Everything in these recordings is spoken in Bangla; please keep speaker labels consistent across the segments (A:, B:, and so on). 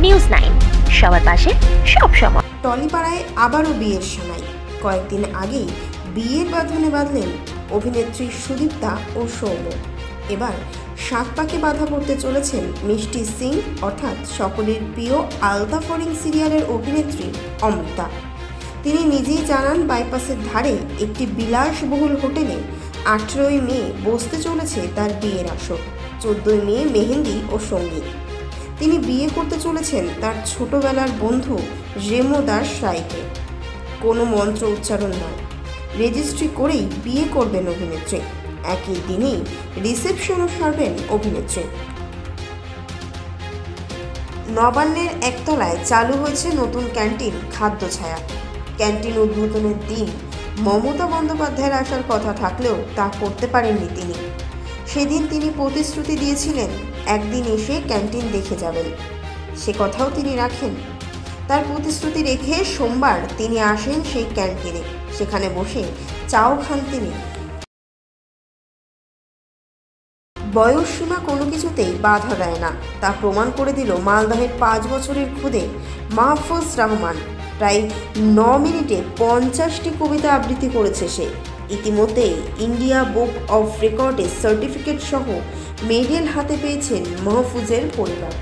A: নিউজ 9 সবার পাশে সব সময়।
B: টলিপাড়ায় আবারও বিয়ের সানাই। কয়েকদিন আগেই বিয়ের বাঁধনে বাঁধলেন অভিনেত্রী সুদীপ্তা ও সৌম্য। এবার সাত পাকে বাধা পড়তে চলেছেন মিষ্টি সিং অর্থাৎ সকলের প্রিয় আলতা ফরিং সিরিয়ালের অভিনেত্রী অমৃতা। তিনি নিজেই জানান বাইপাসের ধারে একটি বিলাসবহুল হোটেলে 18ই মে বসতে চলেছে তার বিয়ের আসর। 14ই মে মেহেন্দি ও সঙ্গীত। তিনি বিয়ে করতে চলেছেন তার ছোটবেলার বন্ধু রেমো দাস রায়কে। কোনো মন্ত্র উচ্চারণ নয়, রেজিস্ট্রি করেই বিয়ে করবেন অভিনেত্রী। একই দিনেই রিসেপশনও সারবেন অভিনেত্রী। নবান্নের একতলায় চালু হয়েছে নতুন ক্যান্টিন খাদ্য ছায়া। ক্যান্টিন উদ্বোধনের দিন মমতা বন্দ্যোপাধ্যায়ের আসার কথা থাকলেও তা করতে পারেননি তিনি। সেদিন তিনি প্রতিশ্রুতি দিয়েছিলেন একদিন এসে ক্যান্টিন দেখে যাবেন, সে কথাও তিনি রাখেন। তার প্রতিশ্রুতি রেখে সোমবার তিনি আসেন সেই ক্যান্টিনে। সেখানে বসে চাও খান তিনি। বয়সসীমা কোনো কিছুতেই বাধা দেয় না, তা প্রমাণ করে দিল মালদহের 5 বছরের খুদে মাহফুজ রহমান। প্রায় 9 মিনিটে 50টি কবিতা আবৃত্তি করেছে সে। ইতিমধ্যেই ইন্ডিয়া বুক অফ রেকর্ডে সার্টিফিকেট সহ মেডেল হাতে পেয়েছেন মাহফুজের পরিবার।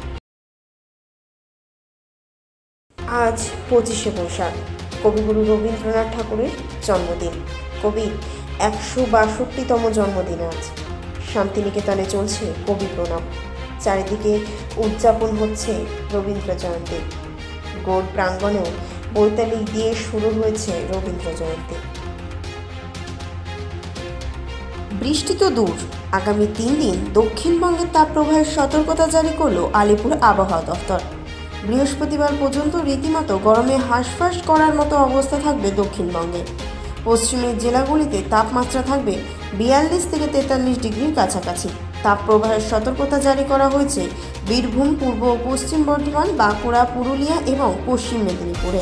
B: আজ 25শে বৈশাখ, কবিগুরু রবীন্দ্রনাথ ঠাকুরের জন্মদিন। কবির 162তম জন্মদিন আজ। শান্তিনিকেতনে চলছে কবি প্রণাম। চারিদিকে উদযাপন হচ্ছে রবীন্দ্র জয়ন্তী। গোল প্রাঙ্গণেও বৈতালি দিয়ে শুরু হয়েছে রবীন্দ্র জয়ন্তী। বৃষ্টি তো দূর, আগামী 3 দিন দক্ষিণবঙ্গের তাপপ্রবাহের সতর্কতা জারি করল আলিপুর আবহাওয়া দফতর। বৃহস্পতিবার পর্যন্ত রীতিমতো গরমে হাঁসফাঁস করার মতো অবস্থা থাকবে দক্ষিণবঙ্গে। পশ্চিমের জেলাগুলিতে তাপমাত্রা থাকবে 42 থেকে 43 ডিগ্রির কাছাকাছি। তাপপ্রবাহের সতর্কতা জারি করা হয়েছে বীরভূম, পূর্ব ও পশ্চিম বর্ধমান, বাঁকুড়া, পুরুলিয়া এবং পশ্চিম মেদিনীপুরে।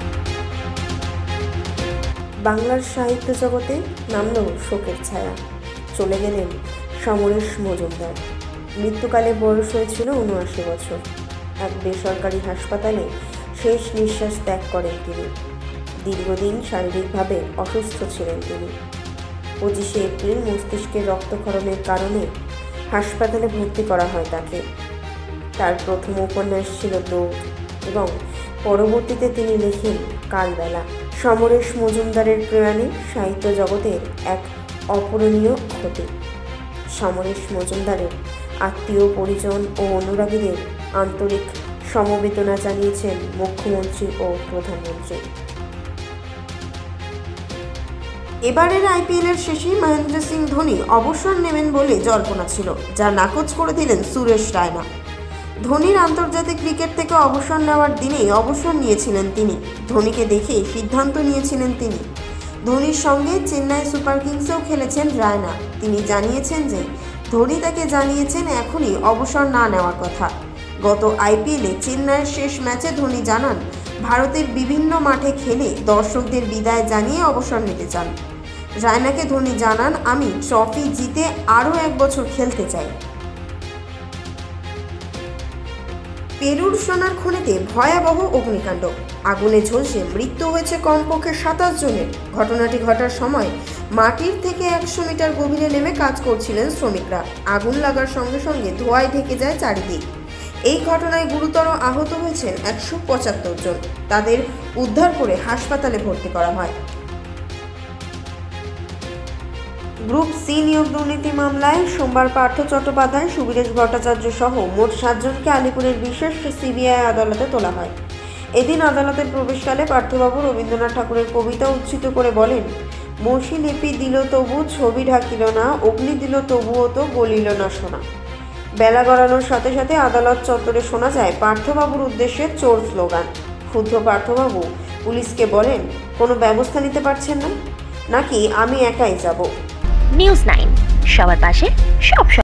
B: বাংলার সাহিত্য জগতে নামল শোকের ছায়া। চলে গেলেন সমরেশ মজুমদার। মৃত্যুকালে বয়স হয়েছিল 79 বছর। এক বেসরকারি হাসপাতালে শেষ নিঃশ্বাস ত্যাগ করেন তিনি। দীর্ঘদিন শারীরিকভাবে অসুস্থ ছিলেন তিনি। 25শে এপ্রিল মস্তিষ্কের রক্তক্ষরণের কারণে হাসপাতালে ভর্তি করা হয় তাকে। তার প্রথম উপন্যাস ছিল দৌড় এবং পরবর্তীতে তিনি লেখেন কালবেলা। সমরেশ মজুমদারের প্রয়াণে সাহিত্য জগতের এক অপূরণীয় ক্ষতি। সমরেশ মজুমদারের আত্মীয় পরিজন ও অনুরাগীদের আন্তরিক সমবেদনা জানিয়েছেন মুখ্যমন্ত্রী ও প্রধানমন্ত্রী। এবারের আইপিএলের শেষেই মহেন্দ্র সিং ধোনি অবসর নেবেন বলে জল্পনা ছিল, যা নাকচ করে দিলেন সুরেশ রায়না। ধোনির আন্তর্জাতিক ক্রিকেট থেকে অবসর নেওয়ার দিনেই অবসর নিয়েছিলেন তিনি। ধোনিকে দেখে সিদ্ধান্ত নিয়েছিলেন তিনি। ধোনির সঙ্গে চেন্নাই সুপার কিংসেও খেলেছেন রায়না। তিনি জানিয়েছেন যে ধোনি তাকে জানিয়েছেন এখনই অবসর না নেওয়ার কথা। গত আইপিএলে চেন্নাইয়ের শেষ ম্যাচে ধোনি জানান ভারতের বিভিন্ন মাঠে খেলে দর্শকদের বিদায় জানিয়ে অবসর নিতে চান। রায়নাকে ধোনি জানান, আমি ট্রফি জিতে আরও 1 বছর খেলতে চাই। পেরুর সোনার খনিতে ভয়াবহ অগ্নিকাণ্ড। আগুনে ঝলসে মৃত্যু হয়েছে কমপক্ষে 27 জনের। ঘটনাটি ঘটার সময় মাটির থেকে 100 মিটার গভীরে নেমে কাজ করছিলেন শ্রমিকরা। আগুন লাগার সঙ্গে সঙ্গে ধোঁয়ায় ঢেকে যায় চারিদিক। এই ঘটনায় গুরুতর আহত হয়েছেন 175 জন। তাদের উদ্ধার করে হাসপাতালে ভর্তি করা হয়। গ্রুপ সি নিয়োগ দুর্নীতি মামলায় সোমবার পার্থ চট্টোপাধ্যায়, সুবীরেশ ভট্টাচার্য সহ মোট 7 জনকে আলিপুরের বিশেষ সিবিআই আদালতে তোলা হয়। এদিন আদালতের প্রবেশকালে পার্থবাবু রবীন্দ্রনাথ ঠাকুরের কবিতা উদ্ধৃত করে বলেন, মসি লিপি দিল তবু ছবি ঢাকিল না, অগ্নি দিল তবুও তো গলিল না সোনা। বেলা গড়ানোর সাথে সাথে আদালত চত্বরে শোনা যায় পার্থবাবুর উদ্দেশ্যে চোর স্লোগান। ক্ষুব্ধ পার্থবাবু পুলিশকে বলেন, কোনো ব্যবস্থা নিতে পারছেন না নাকি আমি একাই যাব।
A: নিউজ 9 সবার পাশে সব সময়।